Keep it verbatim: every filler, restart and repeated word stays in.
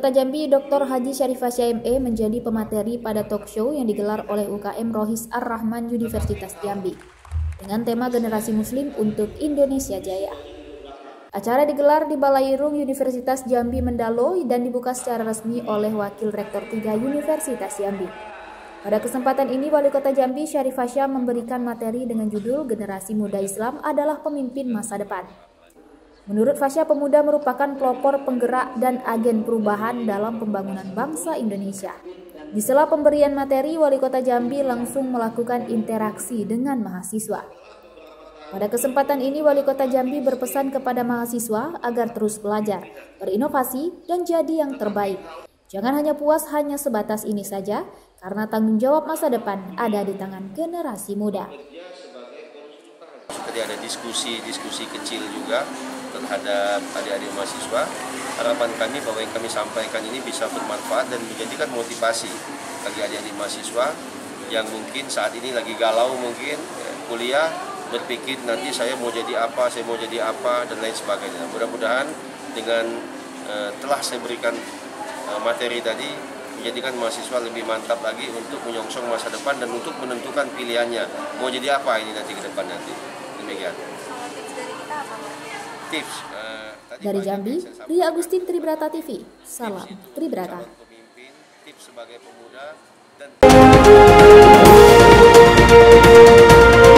Kota Jambi, Doktor Haji Syarif Fasya M E menjadi pemateri pada talk show yang digelar oleh U K M Rohis Ar-Rahman Universitas Jambi dengan tema Generasi Muslim untuk Indonesia Jaya. Acara digelar di Balairung Universitas Jambi Mendalo dan dibuka secara resmi oleh Wakil Rektor tiga Universitas Jambi. Pada kesempatan ini, Wali Kota Jambi Syarif Fasya memberikan materi dengan judul Generasi Muda Islam adalah Pemimpin Masa Depan. Menurut Fasya, pemuda merupakan pelopor penggerak dan agen perubahan dalam pembangunan bangsa Indonesia. Di sela pemberian materi, Wali Kota Jambi langsung melakukan interaksi dengan mahasiswa. Pada kesempatan ini, Wali Kota Jambi berpesan kepada mahasiswa agar terus belajar, berinovasi, dan jadi yang terbaik. Jangan hanya puas hanya sebatas ini saja, karena tanggung jawab masa depan ada di tangan generasi muda. Tadi ada diskusi-diskusi kecil juga terhadap adik-adik mahasiswa. Harapan kami bahwa yang kami sampaikan ini bisa bermanfaat dan menjadikan motivasi bagi adik-adik mahasiswa yang mungkin saat ini lagi galau, mungkin ya, kuliah, berpikir nanti saya mau jadi apa, saya mau jadi apa, dan lain sebagainya. Mudah-mudahan dengan uh, telah saya berikan uh, materi tadi, menjadikan mahasiswa lebih mantap lagi untuk menyongsong masa depan dan untuk menentukan pilihannya mau jadi apa ini nanti ke depan nanti. Demikian. Tips uh, dari Jambi, Ria Agustin, Tribrata T V. Salam Tribrata. Pemimpin, tips sebagai pemuda dan